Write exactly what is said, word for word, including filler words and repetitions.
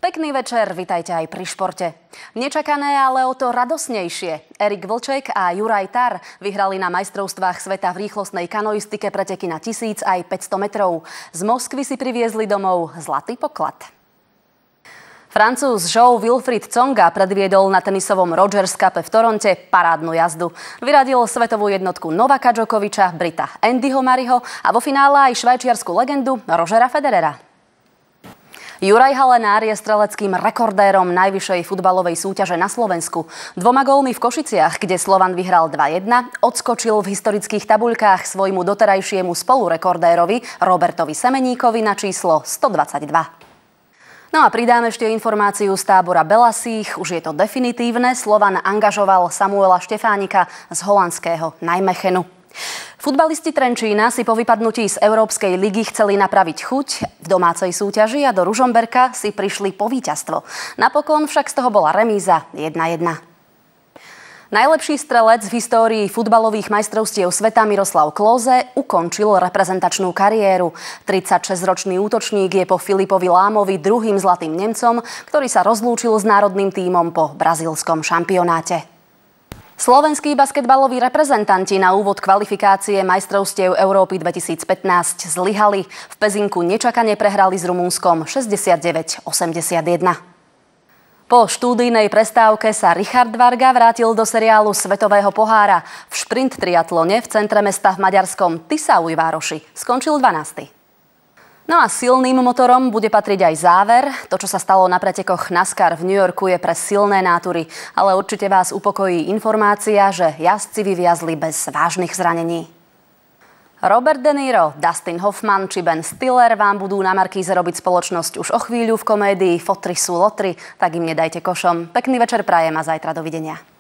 Pekný večer, vitajte aj pri športe. Nečakané, ale o to radosnejšie. Erik Vlček a Juraj Tar vyhrali na majstrovstvách sveta v rýchlostnej kanoistike preteky na tisíc aj päťsto metrov. Z Moskvy si priviezli domov zlatý poklad. Francúz João Wilfried Tsonga predviedol na tenisovom Rogers Cupe v Toronte parádnu jazdu. Vyradil svetovú jednotku Novaka Djokoviča, Brita Andyho Murrayho a vo finále aj švajčiarsku legendu Rogera Federera. Juraj Halenár je streleckým rekordérom najvyššej futbalovej súťaže na Slovensku. Dvoma gólmi v Košiciach, kde Slovan vyhral dva jedna, odskočil v historických tabuľkách svojmu doterajšiemu spolurekordérovi Robertovi Semeníkovi na číslo stodvadsaťdva. No a pridám ešte informáciu z tábora Belasích. Už je to definitívne. Slovan angažoval Samuela Štefánika z holandského Nijmechenu. Futbalisti Trenčína si po vypadnutí z Európskej ligy chceli napraviť chuť v domácej súťaži a do Ružomberka si prišli po víťazstvo. Napokon však z toho bola remíza jedna jedna. Najlepší strelec v histórii futbalových majstrovstiev sveta Miroslav Klose ukončil reprezentačnú kariéru. tridsaťšesťročný útočník je po Filipovi Lámovi druhým zlatým Nemcom, ktorý sa rozlúčil s národným tímom po brazílskom šampionáte. Slovenskí basketbaloví reprezentanti na úvod kvalifikácie majstrovstiev Európy dvetisícpätnásť zlyhali. V Pezinku nečakane prehrali s Rumunskom šesťdesiatdeväť osemdesiatjeden. Po štúdijnej prestávke sa Richard Varga vrátil do seriálu Svetového pohára. V šprint triatlone v centre mesta v maďarskom Tiszaújvároši skončil dvanásty. No a silným motorom bude patriť aj záver. To, čo sa stalo na pretekoch NASCAR v New Yorku, je pre silné nátury. Ale určite vás upokojí informácia, že jazdci vyviazli bez vážnych zranení. Robert De Niro, Dustin Hoffman či Ben Stiller vám budú na Markíze robiť spoločnosť už o chvíľu v komédii Fotry sú lotry, tak im nedajte košom. Pekný večer prajem a zajtra dovidenia.